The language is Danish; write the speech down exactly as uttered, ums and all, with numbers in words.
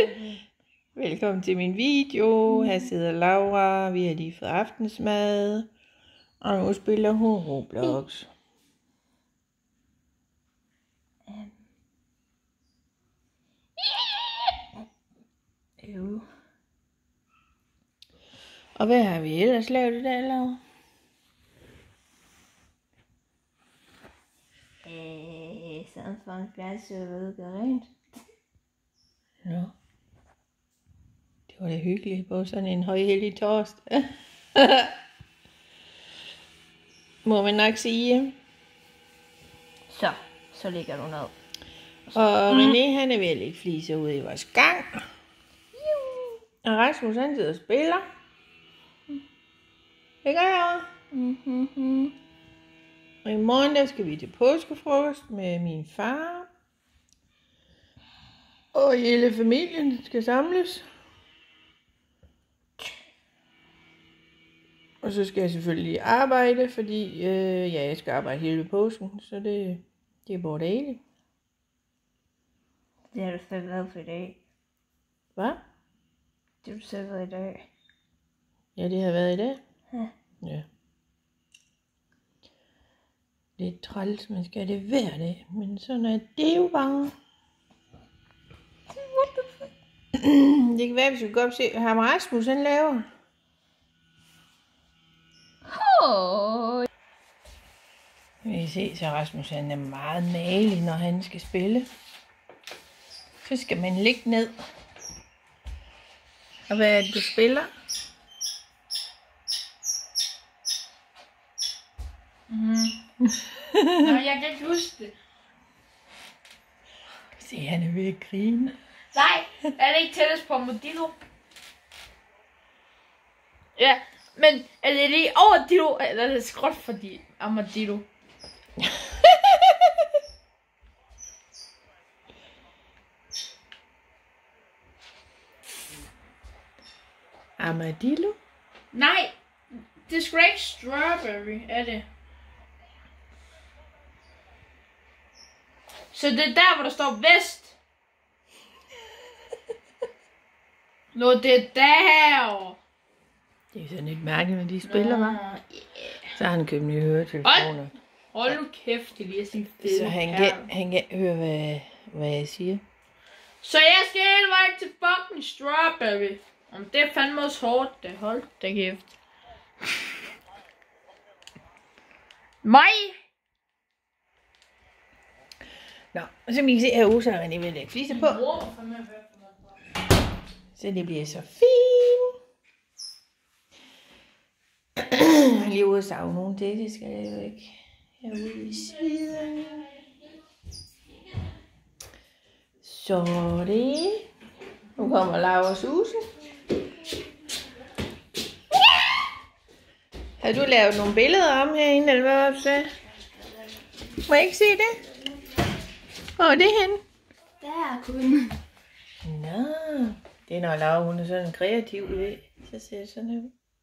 Velkommen til min video. Her sidder Laura. Vi har lige fået aftensmad. Og nu spiller hun Roblox. Jo. Og hvad har vi ellers lavet i dag, Laura? Øh, sådan for en plads, jeg ved ikke rent. Nå. Det var da hyggeligt på sådan en højhellig torsdag. Må man nok sige. Så, så ligger du ned. Og René, han er ved at lægge fliser ude i vores gang. Og Rasmus, han sidder og spiller. Det gør jeg også. Mm-hmm. Og i morgen, der skal vi til påskefrokost med min far. Og hele familien skal samles. Og så skal jeg selvfølgelig arbejde, fordi øh, ja, jeg skal arbejde hele påsken, så det, det er både dejligt. Det har du selv været for i dag. Hvad? Det har du selv været i dag. Ja, det har været i dag. Ja. Ja. Lidt træls, man skal det hver dag, men sådan er det jo bare. Det kan være, hvis vi går op og se, hvad ham Rasmus han laver. Oh. Vi kan se, så Rasmus han er meget malig, når han skal spille. Så skal man ligge ned. Og hvad er det, du spiller? Mm. Nå, jeg kan ikke huske det. Se, han er ved at grine. Nej, er det ikke tættest på Armadillo? Ja, men er det lige over Dillo, eller er det skråt for de Armadillo? Armadillo? Nej, det er sgu ikke strawberry, er det? Så det er der, hvor der står vest. Nå, det er der. Det er sådan lidt mærkeligt, når de spiller, hva'? Yeah. Så har han købt nye høretelefoner. Hold nu kæft, det lige er sådan fede. Så han kan, han kan høre, hvad, hvad jeg siger. Så jeg skal hele vejen til fucking strawberry. Om det er fandme også hårdt, det hold da kæft. Mig? Nå, og så kan I se her, Osa og René vil lægge fliser på. Så det bliver så fint. Jeg er lige ude og save nogen til, det skal jeg jo ikke. Jeg er ude i siden. Så det. Nu kommer Laura Susen. Har du lavet nogle billeder om herinde, eller hvad var det, så? Må jeg ikke se det? Hvor er det henne? Der kun. Nå, det er når Laura, hun er sådan kreativ, du ved. Så ser det sådan ud.